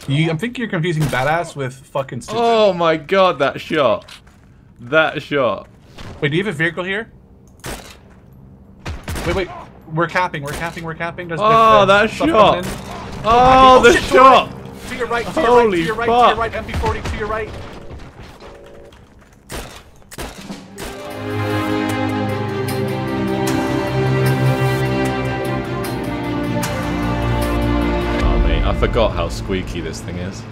I'm thinking you're confusing badass with fucking stupid. Oh my god, that shot. That shot. Wait, do you have a vehicle here? Wait. We're capping. There's that shot. Oh, the shot. To your right, Holy to your right, MP40 to your right. Oh, mate, I forgot how squeaky this thing is.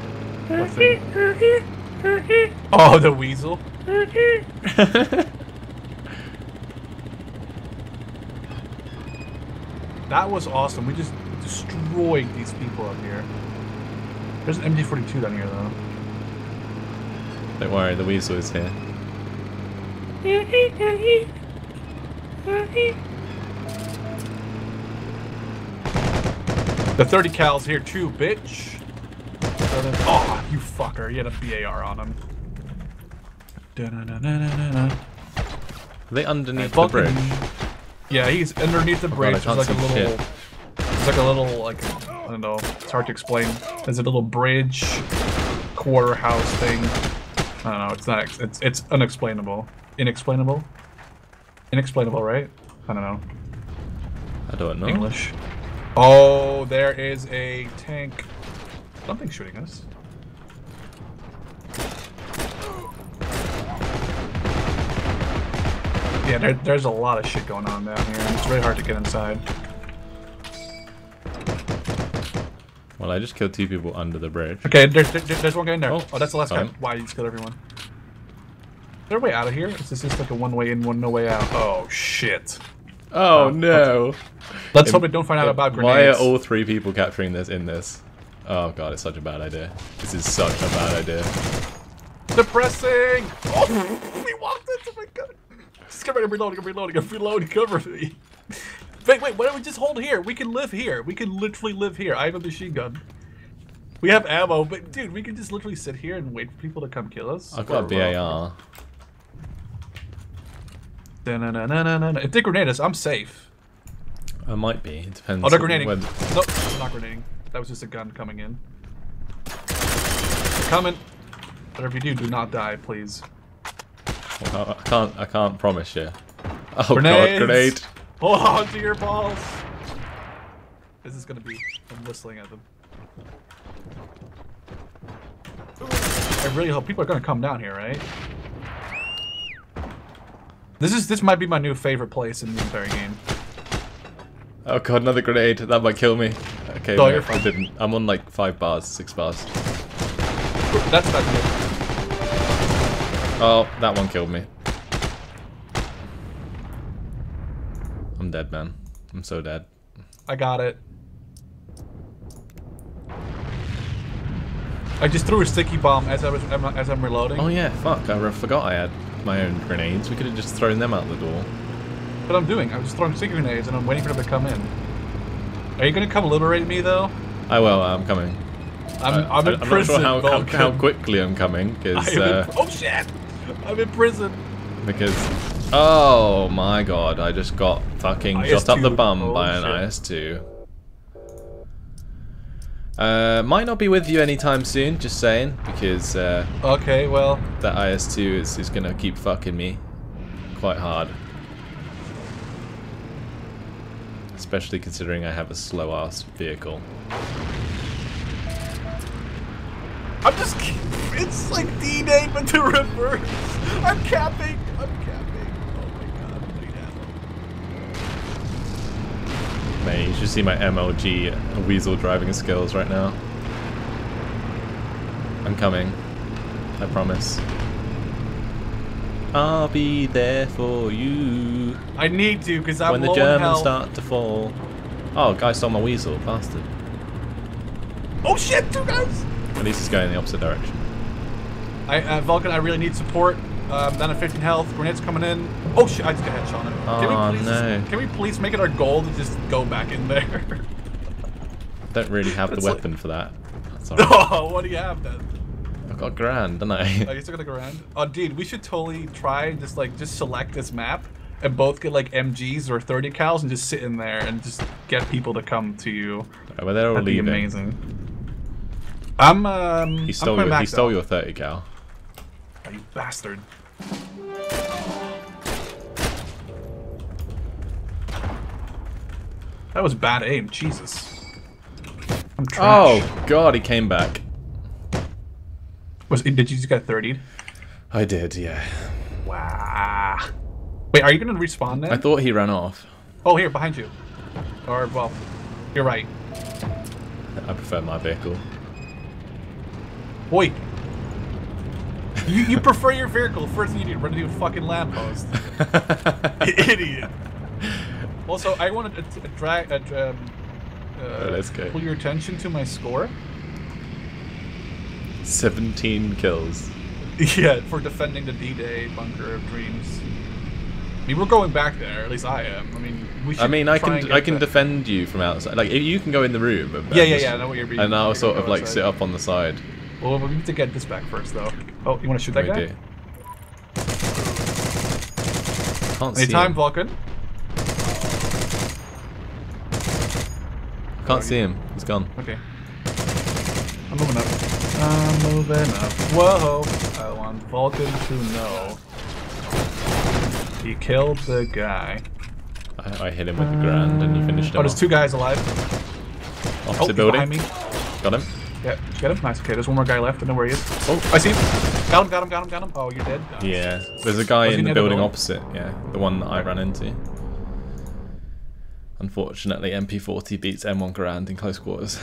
Oh, the weasel. That was awesome. We just destroyed these people up here. There's an MG42 down here, though. Don't worry, the weasel is here. The 30 cal's here too, bitch. Oh, you fucker. He had a BAR on him. Are they underneath the bridge? Yeah, he's underneath the bridge. God, There's like a little, like, I don't know, it's hard to explain. There's a little bridge, quarter house thing. I don't know, it's not, it's unexplainable. Inexplainable? Inexplainable, right? I don't know. I don't know. English. Oh, there is a tank. Something's shooting us. Yeah, there's a lot of shit going on down here, and it's really hard to get inside. Well, I just killed 2 people under the bridge. Okay, there's one guy in there. Oh, that's the last guy. Fine. Why, you just killed everyone? Is there a way out of here? Is this just like a one way in, no way out? Oh, shit. Oh, no. Let's hope we don't find out about grenades. Why are all 3 people capturing this in this? Oh, God, it's such a bad idea. This is such a bad idea. Depressing! Oh, we walked into my gun. Just get ready, I'm reloading, cover me. Wait, why don't we just hold here? We can live here. We can literally live here. I have a machine gun. We have ammo, but dude, we can just literally sit here and wait for people to come kill us. I've got a BAR. If they grenade us, I'm safe. I might be. It depends. Oh, they're grenading. When... Nope, I'm not grenading. That was just a gun coming in. They're coming. Whatever you do, do not die, please. Well, I can't promise you. Oh Grenades. God, grenade! Hold on to your balls. This is gonna be. I'm whistling at them. I really hope people are gonna come down here, right? This might be my new favorite place in the entire game. Oh God, another grenade! That might kill me. Okay, no, no, you're fine. I didn't. I'm on like 5 bars, 6 bars. That's about to get. Oh, that one killed me. I'm dead, man. I'm so dead. I got it. I just threw a sticky bomb as I'm reloading. Oh yeah, fuck! I forgot I had my own grenades. We could have just thrown them out the door. What I'm doing, I'm just throwing sticky grenades and I'm waiting for them to come in. Are you gonna come liberate me though? I will. I'm coming. I'm in prison. I'm not sure how quickly I'm coming because. Oh shit! I'm in prison. Because. Oh my God! I just got fucking shot up the bum by an IS-2. Might not be with you anytime soon, just saying, because okay, well, that IS-2 is gonna keep fucking me quite hard. Especially considering I have a slow-ass vehicle. I'm just, it's like D-Day, but the reverse. I'm capping. Oh my God, I need ammo. Man, you should see my MLG weasel driving skills right now. I'm coming. I promise. I'll be there for you. I need to, because I'm when the low Germans in health. start to fall. Oh, guy stole my weasel, bastard. Oh shit, 2 guys! At least he's going in the opposite direction. Vulcan, I really need support. Down at 15 health, grenades coming in. Oh shit, I just got a headshot on him. Oh, Can we please make it our goal to just go back in there? Don't really have the weapon for that. Sorry. Oh, what do you have then? I've got a Garand, don't I? Oh, you still got a Garand? Oh, dude, we should totally try and just select this map and both get like MGs or 30 cals and just sit in there and just get people to come to you. Right, well, they're all That'd be leaving. amazing. He stole your 30 cal. Oh, you bastard. That was bad aim, Jesus. I'm trash. Oh god, he came back. Did you just get 30'd? I did, yeah. Wow. Wait, are you gonna respawn then? I thought he ran off. Oh, here, behind you. Or, well, you're right. I prefer my vehicle. Boy. You prefer your vehicle. First thing you do, run into a fucking lamppost. Idiot. Also, I wanted to let's go. pull your attention to my score. 17 kills. Yeah, for defending the D-Day bunker of dreams. I mean, we're going back there. At least I am. I mean, we should. I can defend you from outside. Like, you can go in the room. Yeah. I know what you're being. And I'll sort of like outside. Sit up on the side. Well, we need to get this back first, though. Oh, you want to shoot that guy? Can't see Anytime, him. Vulcan. Can't see him. He's gone. Okay. I'm moving up. I'm moving up. Whoa! I want Vulcan to know. He killed the guy. I hit him with the Garand and you finished him. Oh, there's two guys alive. Opposite building. Behind me. Got him. Yeah, get him. Nice. Okay, there's one more guy left. I know where he is. Oh, I see him. Got him. Oh, you're dead? No. Yeah. There's a guy in the building opposite. Yeah, the one that I ran into. Unfortunately, MP40 beats M1 Garand in close quarters.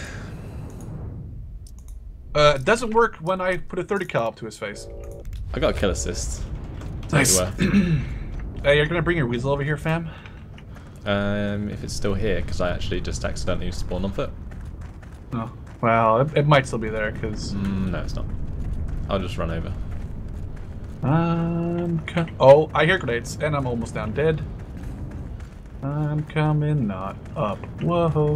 It doesn't work when I put a 30 cal up to his face. I got a kill assist. Nice. Hey, you're gonna bring your weasel over here, fam? If it's still here, because I actually just accidentally spawned on foot. Oh, well, it might still be there, because... no, it's not. I'll just run over. Oh, I hear grenades, and I'm almost down dead. I'm coming not up. Whoa.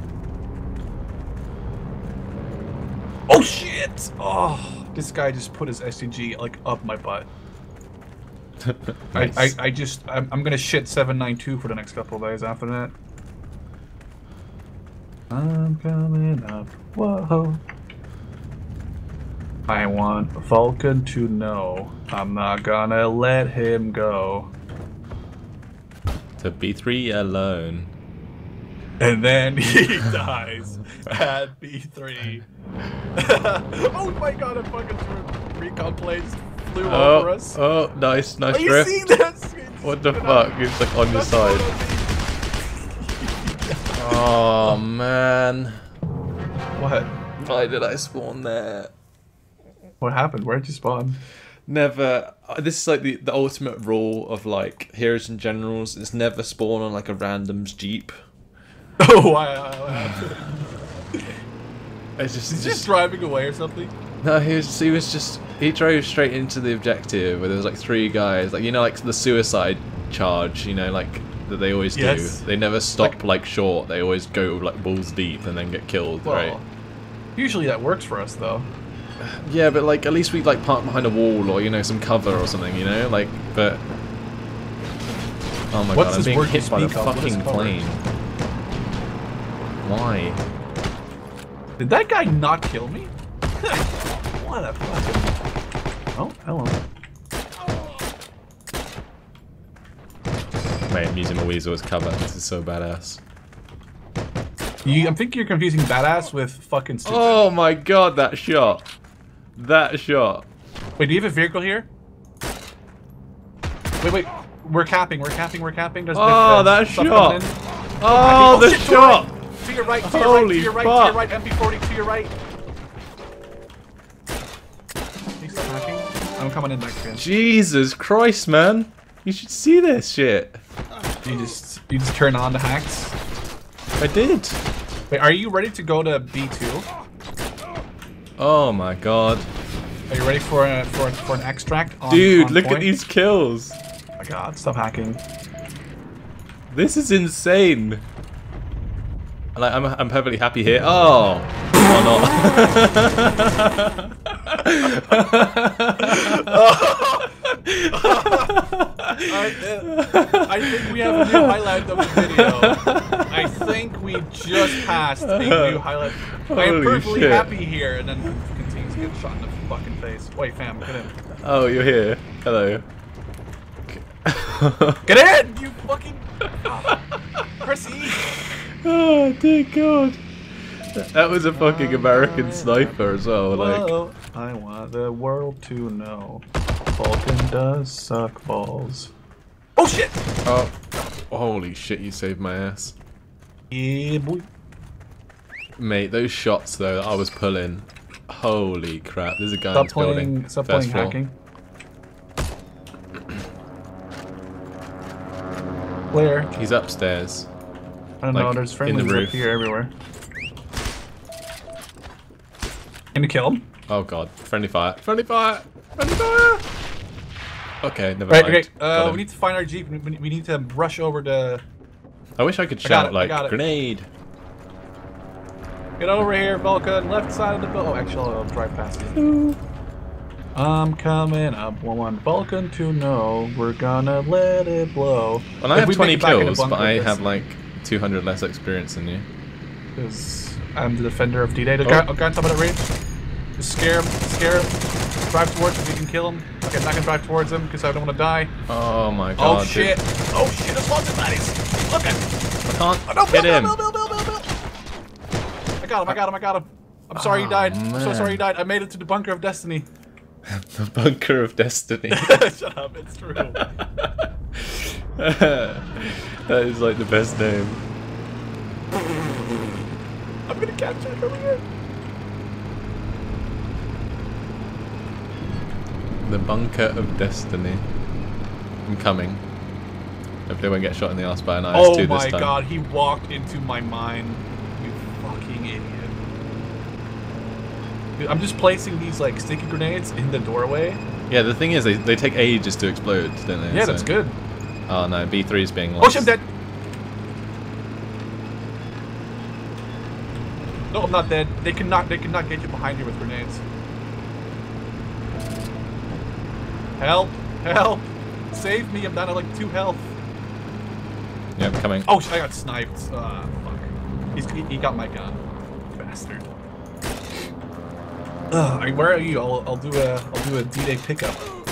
Oh, shit! Oh, this guy just put his STG, like, up my butt. Nice. I'm gonna shit 792 for the next couple of days after that. I'm coming up. Whoa. I want Vulcan to know I'm not gonna let him go. To B3 alone. And then he dies at B3. Oh my god, a fucking recon plane just flew over us. Oh, nice drift. You see that? What the fuck? It's like on your side. Oh man. What? Why did I spawn there? What happened? Where'd you spawn? Never. This is like the ultimate rule of like heroes and generals. It's never spawn on like a random's jeep. Oh, why? It's just driving away or something. No, he drove straight into the objective where there was like 3 guys, like, you know, like the suicide charge, you know, like that they always do. They never stop like short. They always go like balls deep and then get killed, right? Usually that works for us though. Yeah, but like at least we like park behind a wall or, you know, some cover or something, you know, like, but oh my god, I'm being hit by the fucking plane. Why? Did that guy not kill me? What a fucking... Oh, hello. Mate, I'm using my weasel as cover. This is so badass. I think you're confusing badass with fucking stupid. Oh my god, that shot. That shot. Wait, do you have a vehicle here? Wait. We're capping. There's that shot. Oh, the shot. To your right, Holy fuck. MP40 to your right. Please stop hacking. I'm coming in next again. Jesus Christ, man. You should see this shit. You just turn on the hacks? I did. Wait, are you ready to go to B2? Oh my god. Are you ready for an extract on Dude, on look point? At these kills. Oh my god, stop hacking. This is insane. Like, I'm perfectly happy here. Oh, why not? I think we have a new highlight of the video. I think think we just passed a new highlight. I am perfectly happy here, and then continues to get shot in the fucking face. Wait, fam, get in. Oh, you're here. Hello. Get in, you fucking. Press E. Oh, dear God. That was a fucking American sniper as well. Whoa, like. I want the world to know Vulcan does suck balls. Oh shit! Oh, holy shit! You saved my ass. Yeah, boy. Mate, those shots though that I was pulling. Holy crap! There's a guy in this building. Stop playing floor. hacking. Where? He's upstairs. I don't know. There's friendlies up here everywhere. Can you kill him? Oh god! Friendly fire! Friendly fire! Friendly fire! Okay, never mind. Okay, we need to find our jeep. We need to rush over to. I wish I could shout like grenade. Get over here, Vulcan. Left side of the boat. Oh, actually, I'll drive past you. I'm coming up. Want Vulcan to know we're gonna let it blow. Well, I have 20 kills, but I have like 200 less experience than you. Because I'm the defender of D-Day. The guy on top of that range. Just scare him. Scare him. Drive towards him. We can kill him. Okay, I'm not gonna drive towards him because I don't want to die. Oh my god. Oh shit. Oh shit. There's lots of baddies. Okay. I can't hit him. I got him. I'm sorry you died. I'm so sorry you died. I made it to the bunker of destiny. The bunker of destiny. Shut up, it's true. That is like the best name. I'm gonna capture it over here. The bunker of destiny. I'm coming. Hopefully I won't get shot in the arse by an IS-2 this time. Oh my god, he walked into my mine. You fucking idiot. Dude, I'm just placing these like sticky grenades in the doorway. Yeah, the thing is, they take ages to explode, don't they? Yeah, that's good. Oh no, B3 is being lost. Oh shit, I'm dead. No, I'm not dead. They cannot get you behind here with grenades. Help! Help! Save me! I'm down to like 2 health. Yeah, I'm coming. Oh, I got sniped. Fuck. He got my gun. Bastard. Where are you? I'll do a D-Day pickup.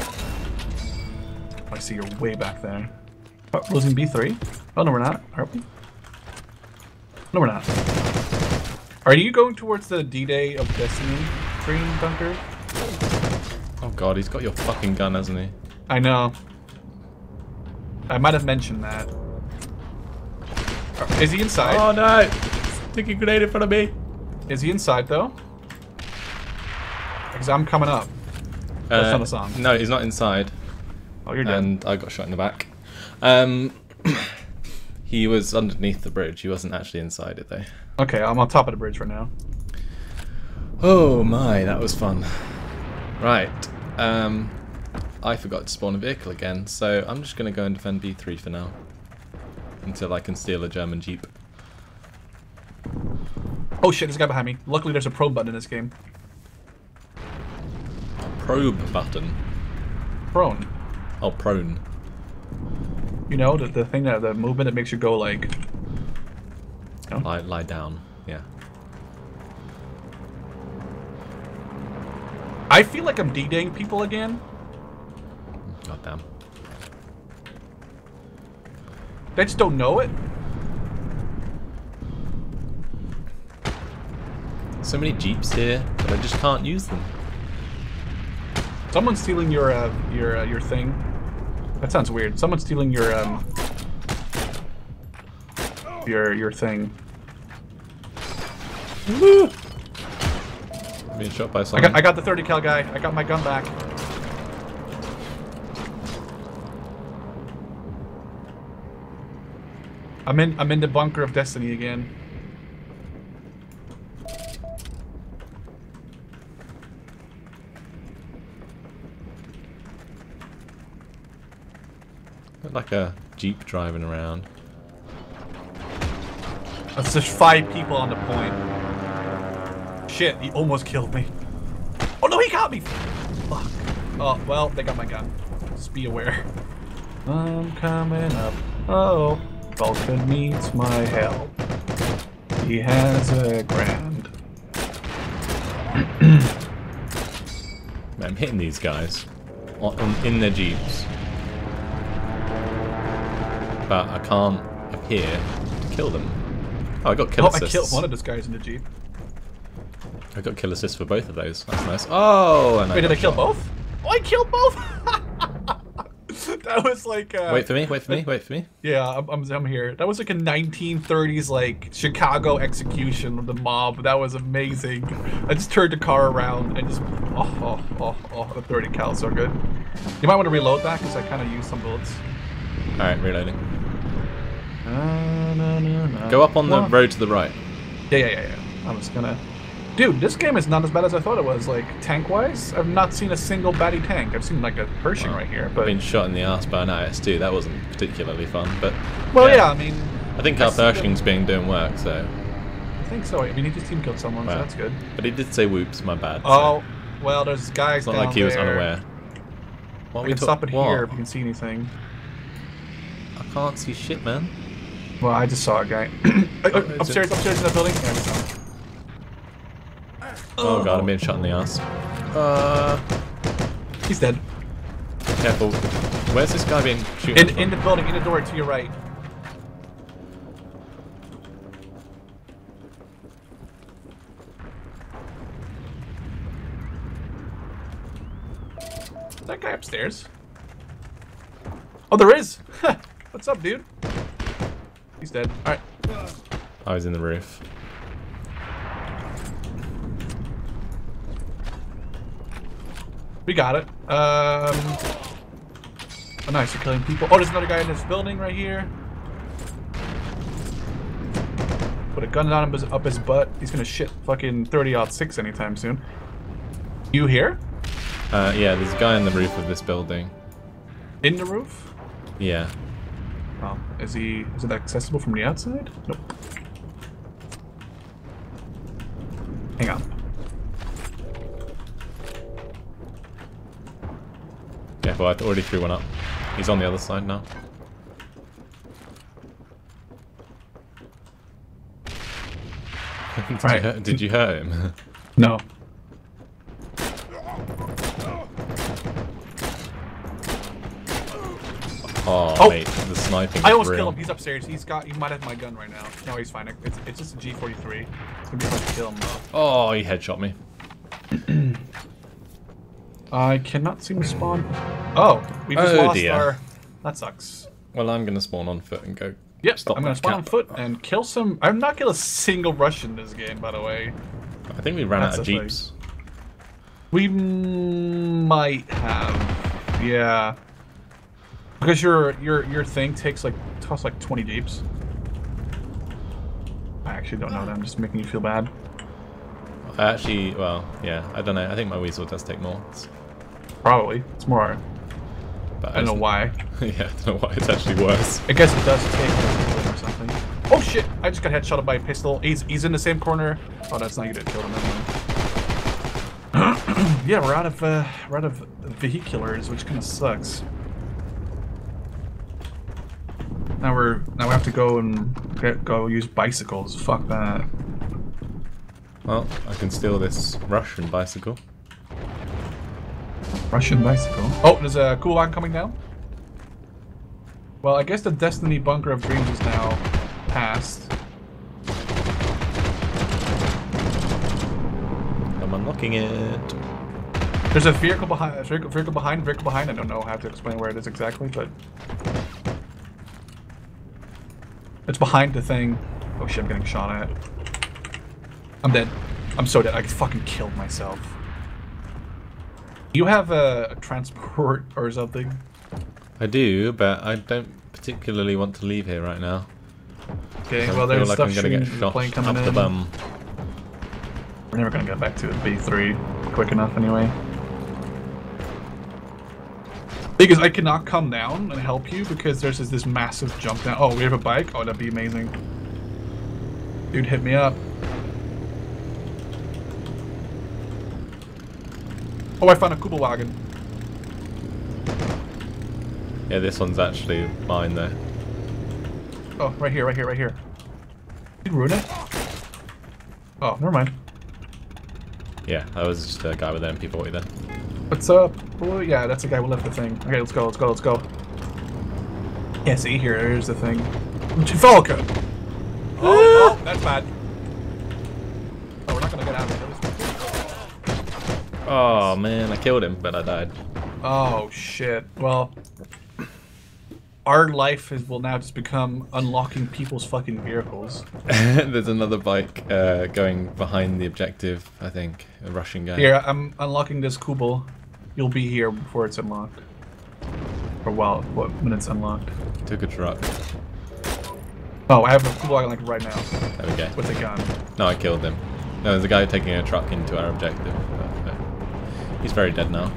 I see you're way back there. Oh, losing B3? Oh no, we're not. Are we? No, we're not. Are you going towards the D-Day of Destiny green bunker? Oh god, he's got your fucking gun, hasn't he? I know. I might have mentioned that. Is he inside? Oh no! Sticky grenade in front of me. Is he inside though? Because I'm coming up. That's not a song. No, he's not inside. Oh, you're dead. And I got shot in the back. He was underneath the bridge. He wasn't actually inside it though. Okay, I'm on top of the bridge right now. Oh my, that was fun. Right. I forgot to spawn a vehicle again, so I'm just going to go and defend B3 for now. Until I can steal a German Jeep. Oh shit, there's a guy behind me. Luckily there's a probe button in this game. Probe button? Prone. Oh, prone. You know, the thing that, the movement that makes you go like... You know? Lie down, yeah. I feel like I'm D-Daying people again. God damn. They just don't know it. So many Jeeps here, but I just can't use them. Someone's stealing your thing. That sounds weird. Someone's stealing your thing. Woo! Being shot by someone. I got the 30 cal guy. I got my gun back. I'm in the bunker of destiny again. Like a Jeep driving around. That's just 5 people on the point. Shit, he almost killed me. Oh no, he got me! Fuck. Oh, well, they got my gun. Just be aware. I'm coming up. Oh, Vulcan needs my help. He has a grand. I'm hitting these guys in their jeeps, but I can't appear to kill them. Oh, I got kill assists. I killed one of those guys in the jeep. I got kill assists for both of those. That's nice. Oh, and wait, did I kill both? Oh, I killed both. That was like. Wait for me! Wait for me! Wait for me! Yeah, I'm here. That was like a 1930s like Chicago execution of the mob. That was amazing. I just turned the car around and just the 30 cal so good. You might want to reload that because I kind of used some bullets. All right, reloading. Go up on the road to the right. Yeah. I'm just gonna. Dude, this game is not as bad as I thought it was. Like tank-wise, I've not seen a single baddie tank. I've seen like a Pershing right here, but I've been shot in the ass by an IS-2. That wasn't particularly fun, but well, yeah I mean, I think our Pershing's been doing work, so I think so. I mean, he just team killed someone, so that's good. But he did say whoops, my bad. Oh, well, there's guys it's not down like he was there. unaware. I can stop it here if you can see anything. I can't see shit, man. Well, I just saw a guy. upstairs in that building. Yeah, we saw him. Oh god, I'm being shot in the ass. He's dead. Careful. Where's this guy being shooting from? In the building, in the door to your right. Is that guy upstairs? Oh, there is! What's up, dude? He's dead. Alright. I was in the roof. We got it. Oh, nice, you're killing people. Oh, there's another guy in this building right here. Put a gun on him up his butt. He's gonna shit fucking 30-06 anytime soon. You here? Yeah, there's a guy on the roof of this building. In the roof? Yeah. Oh, is it accessible from the outside? Nope. Hang on. Yeah, well, I already threw one up. He's on the other side now. Did you hurt him? No. Oh, mate, the sniping. I almost killed him. He's upstairs. He might have my gun right now. No, he's fine. It's just a G43. It's gonna be hard to kill him though. Oh, he headshot me. I cannot seem to spawn. Oh, we just lost our. That sucks. Well, I'm gonna spawn on foot and go. Yep, I'm gonna spawn on foot and kill some. I've not killed a single Russian this game, by the way. I think we ran out of jeeps. We might have, yeah. Because your thing costs like 20 jeeps. I actually don't know that. I'm just making you feel bad. Actually, well, yeah, I don't know. I think my weasel does take more. Probably. It's more. But I don't know why. Yeah, I don't know why. It's actually worse. I guess it does take more or something. Oh shit! I just got headshotted by a pistol. He's in the same corner. Oh, that's not you that killed him. Yeah, we're out of vehiculars, which kind of sucks. Now we have to go and go use bicycles. Fuck that. Well, I can steal this Russian bicycle. Russian bicycle? Oh, there's a cool one coming down. Well, I guess the Destiny Bunker of Dreams is now past. I'm unlocking it. There's a vehicle behind. Vehicle behind. I don't know how to explain where it is exactly, but it's behind the thing. Oh shit! I'm getting shot at. I'm dead. I'm so dead. I fucking killed myself. You have a transport or something? I do, but I don't particularly want to leave here right now. Okay, well there's stuff shooting the plane coming up in. the bum. We're never gonna get back to B3 quick enough anyway. Because I cannot come down and help you because there's this massive jump down. Oh, we have a bike? Oh, that'd be amazing. Dude, hit me up. Oh, I found a Kubel wagon. Yeah, this one's actually mine though. Oh, right here. Did you ruin it? Oh, never mind. Yeah, that was just a guy with an MP40 then. What's up? Oh, yeah, that's the guy who left the thing. Okay, let's go, let's go, let's go. Yeah, see, here's the thing. Vulcan! Oh, that's bad. Oh, we're not gonna get out of it. Oh man, I killed him, but I died. Oh, shit. Well, our life will now just become unlocking people's fucking vehicles. There's another bike going behind the objective, I think. A Russian guy. Here, I'm unlocking this Kubel. You'll be here before it's unlocked. Or well, when it's unlocked. Took a truck. Oh, I have a Kubel like right now. There we go. With a gun. No, I killed him. No, there's a guy taking a truck into our objective. But, he's very dead now.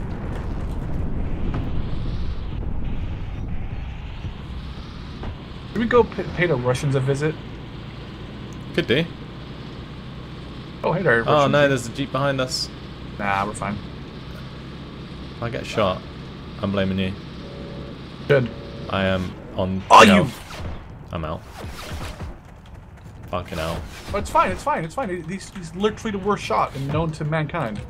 Should we go pay the Russians a visit? Could do. Oh, hey there. Oh no, there's a jeep behind us. Nah, we're fine. If I get shot, I'm blaming you. Good. I am on. Oh, you! I'm out. Fucking out. Oh, it's fine, it's fine, it's fine. He's literally the worst shot known to mankind.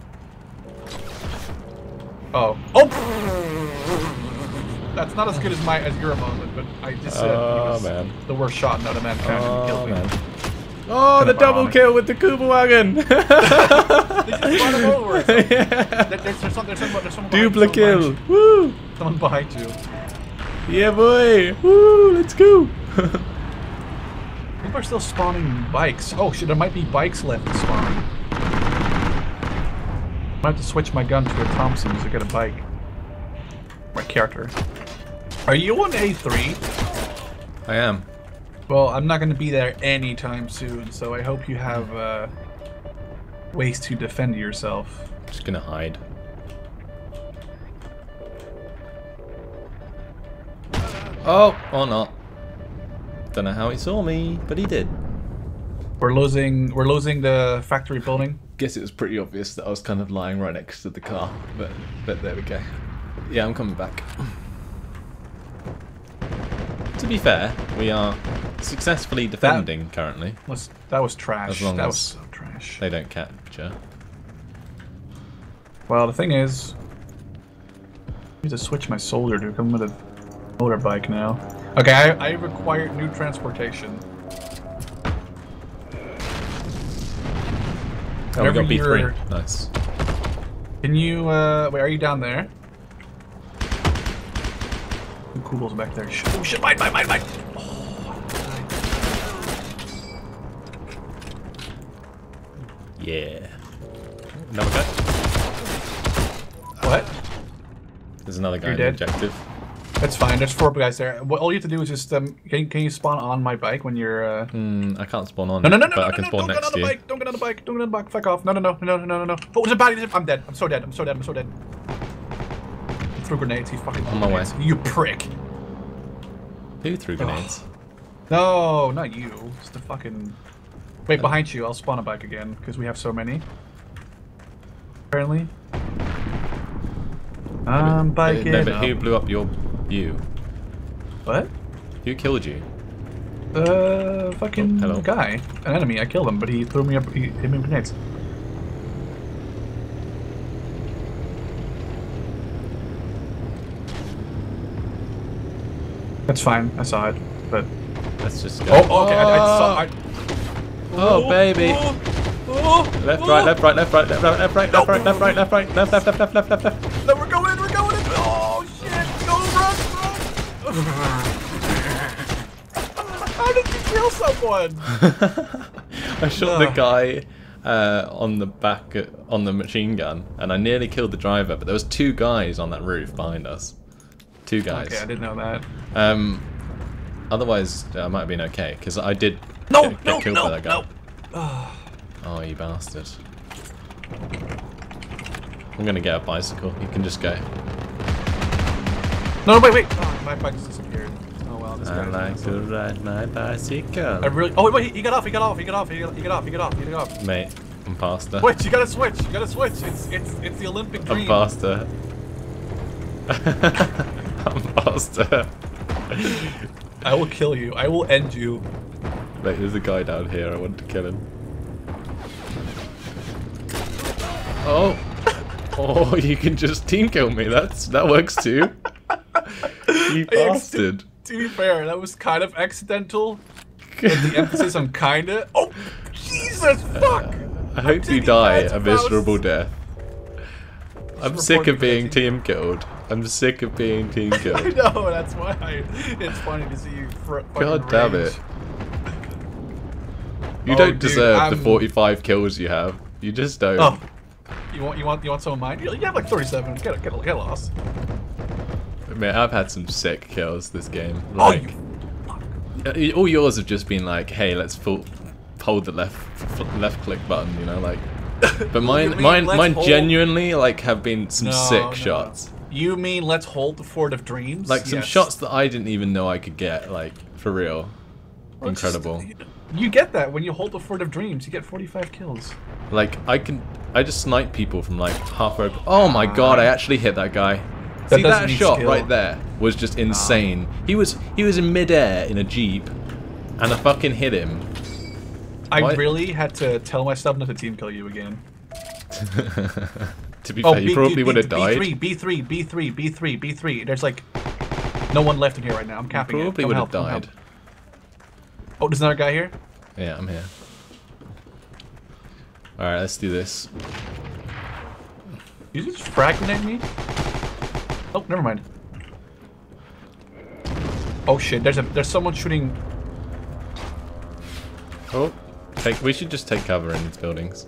Oh. Oh! That's not as good as your moment, but I just said he was the worst shot known to mankind and he killed me. Man. Oh, the double kill with the Kuba wagon! They just run him over. There's someone Double kill! Woo! Someone behind you. Yeah, boy! Woo! Let's go! People are still spawning bikes. Oh shit, there might be bikes left to spawn. I might have to switch my gun to a Thompson to get a bike. My character. Are you on A3? I am. Well, I'm not going to be there anytime soon, so I hope you have ways to defend yourself. I'm just gonna hide. Oh, or not. Don't know how he saw me, but he did. We're losing the factory building. Guess it was pretty obvious that I was kind of lying right next to the car, but there we go. Yeah, I'm coming back. To be fair, we are successfully defending currently. That was trash. As long that as was so trash. They don't capture. Well, the thing is, I need to switch my soldier to come with a motorbike now. Okay, I require new transportation. Oh, we got B3. Nice. Can you, wait, are you down there? The Kugel's back there. Oh shit, mine! Oh, yeah. Another guy? What? There's another guy You're in the dead? objective. That's fine, there's 4 guys there. All you have to do is just, can you spawn on my bike when you're, I can't spawn on No, but I can spawn next to you. Don't get on the bike, don't get on the bike, fuck off. No. Oh, there's a body, I'm dead, I'm so dead. He threw grenades, he fucking On my way. You prick. Who threw grenades? No, not you. It's the fucking... Wait, behind you, I'll spawn a bike again, because we have so many. Apparently. I'm biking No, but who blew up your view? What? Who killed you? Fucking hello. guy. An enemy, I killed him, but he threw me up, he hit me with grenades. That's fine, I saw it, but... Let's just go. Oh, okay, I saw... Oh, baby! Left, right, left, right, left, right, left, right, left, right, left, right, left, right, left, right, left, left, left, left, left, left, left. No, we're going in! Oh, shit! Go, run! How did you kill someone? I shot the guy on the back, on the machine gun, and I nearly killed the driver, but there was 2 guys on that roof behind us. 2 guys. Okay, I didn't know that. Otherwise, I might have been okay, because I did get killed by that guy. Oh, you bastard. I'm gonna get a bicycle. You can just go. No, wait. Oh, my bike just disappeared. Oh, well, this guy. I like to ride my bicycle. I really... Oh, wait, he got off. He got off. Mate, I'm faster. Wait, you gotta switch. It's the Olympic dream. I'm faster. I'm faster. I will kill you. I will end you. Mate, there's a guy down here. I want to kill him. Oh. Oh, you can just team kill me. That works too. You bastard. To be fair, that was kind of accidental. With the emphasis on kinda. Oh, Jesus, fuck! I hope you die a miserable death. I'm sick of being team killed. I'm sick of being team killed. I know, that's why it's funny to see you God damn it. You don't deserve the 45 kills you have. You just don't. Oh. You want some of mine? You have like 37. Get lost. Man, I've had some sick kills this game. Like, all yours have just been like, hey, let's hold the left click button, you know, like. But mine genuinely like have been some sick shots. You mean let's hold the Fort of Dreams? Like some shots that I didn't even know I could get, like for real. Well, incredible. You get that when you hold the Fort of Dreams. You get 45 kills. Like I just snipe people from like halfway. Oh my god! I actually hit that guy. See that shot right there was just insane. He was in midair in a jeep, and I fucking hit him. I really had to tell myself not to team kill you again. To be fair, you probably would have died. B3. There's like no one left in here right now. I'm capping it. Probably would have died. Oh, there's another guy here? Yeah, I'm here. Alright, let's do this. You just fragment me? Oh, never mind. Oh shit, there's someone shooting. Oh, we should just take cover in these buildings.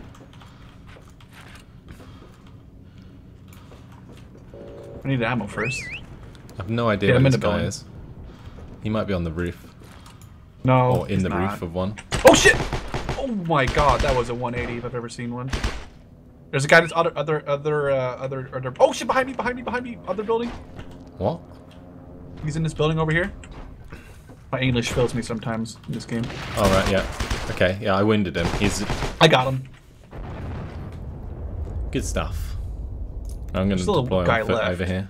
I need ammo first. I have no idea where this guy is. He might be on the roof. No, or in the roof of one. Oh shit! Oh my god, that was a 180 if I've ever seen one. There's a guy that's other. Oh shit! Behind me! Other building. What? He's in this building over here. My English fails me sometimes in this game. Oh right, yeah. Okay, yeah, I winded him. I got him. Good stuff. I'm gonna deploy my foot over here.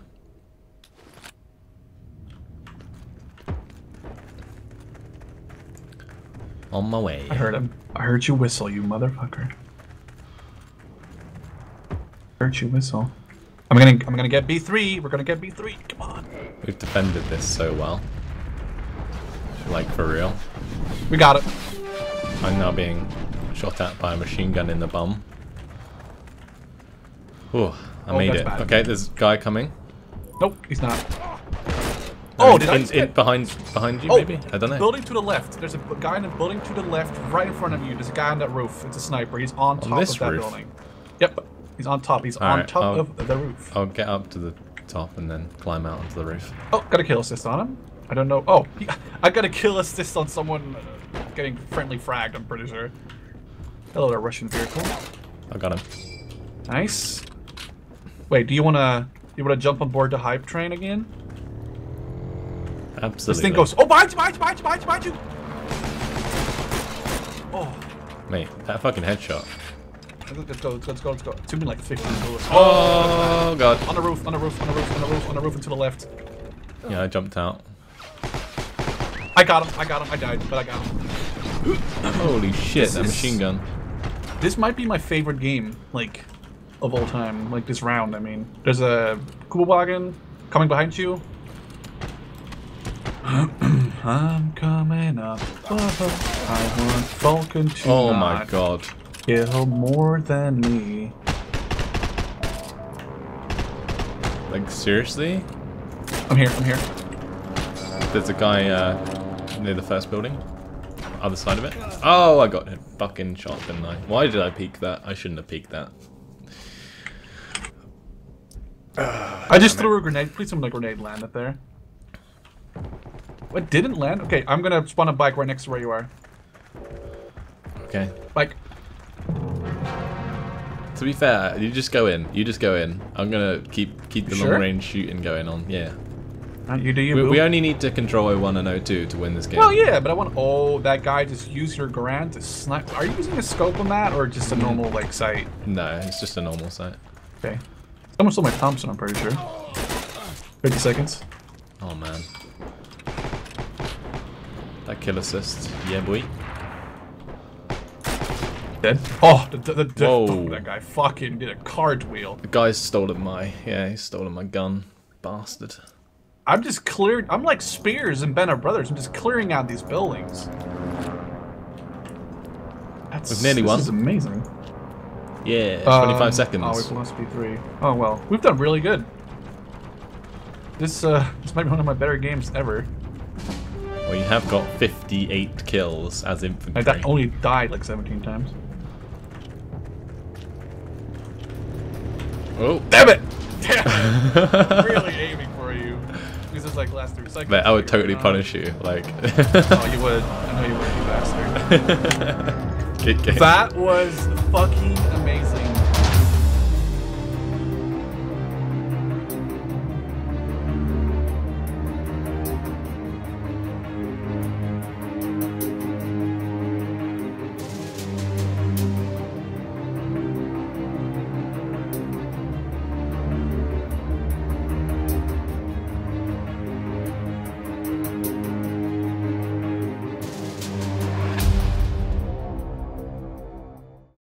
On my way. I heard him. I heard you whistle, you motherfucker. Heard you whistle. I'm gonna get B3. We're gonna get B3. Come on. We've defended this so well. Like for real. We got it. I'm now being shot at by a machine gun in the bum. Ooh, I made it. Bad. Okay, there's a guy coming. Nope, he's not. Oh, did I behind you, maybe? I don't know. Building to the left. There's a guy in the building to the left, right in front of you. There's a guy on that roof. It's a sniper. He's on top of that building. Yep, he's on top. He's on top of the roof. I'll get up to the top and then climb out onto the roof. Oh, got a kill assist on him. I don't know. Oh, I got a kill assist on someone getting friendly fragged, I'm pretty sure. Hello there, Russian vehicle. I got him. Nice. Wait, do you wanna jump on board the hype train again? Absolutely. This thing goes. Oh, behind you! Oh. Mate, that fucking headshot. Let's go. It took me like 15 bullets. Oh god. On the roof and to the left. Yeah, I jumped out. I got him. I died, but I got him. Holy shit, that machine gun. This might be my favorite game, like, of all time. Like, this round, I mean. There's a Kugelwagen coming behind you. I'm coming up. I want Vulcan to Oh my god. Kill more than me. Like, seriously? I'm here. There's a guy near the first building. Other side of it. Oh, I got fucking shot, didn't I? Why did I peek that? I shouldn't have peeked that. I just threw a grenade. Please, someone grenade landed there. What didn't land? Okay, I'm gonna spawn a bike right next to where you are. Okay. Bike. To be fair, you just go in. I'm gonna keep the long range shooting going on. Yeah. You do you. We only need to control 01 and 02 to win this game. Well, yeah, but I want. Oh, that guy just used your Garand to snipe. Are you using a scope on that, or just a normal like sight? No, it's just a normal sight. Okay. Someone stole my Thompson. I'm pretty sure. 50 seconds. Oh man. That kill assist. Yeah, boy. Dead. Oh, Whoa. that guy fucking did a cartwheel. The guy's stolen my, he's stolen my gun. Bastard. I'm just clearing, I'm like Spears and Bennett Brothers. I'm just clearing out these buildings. We've nearly won. This is amazing. Yeah, 25 seconds. Oh, we've lost P3. Oh, well. We've done really good. This might be one of my better games ever. Well, you have got 58 kills as infantry. I only died like 17 times. Oh. Damn it! Damn it! Really aiming for you. This is like last 3 seconds. But I would totally punish you, like. Oh, you would. I know you would, you bastard. Good game. That was fucking amazing.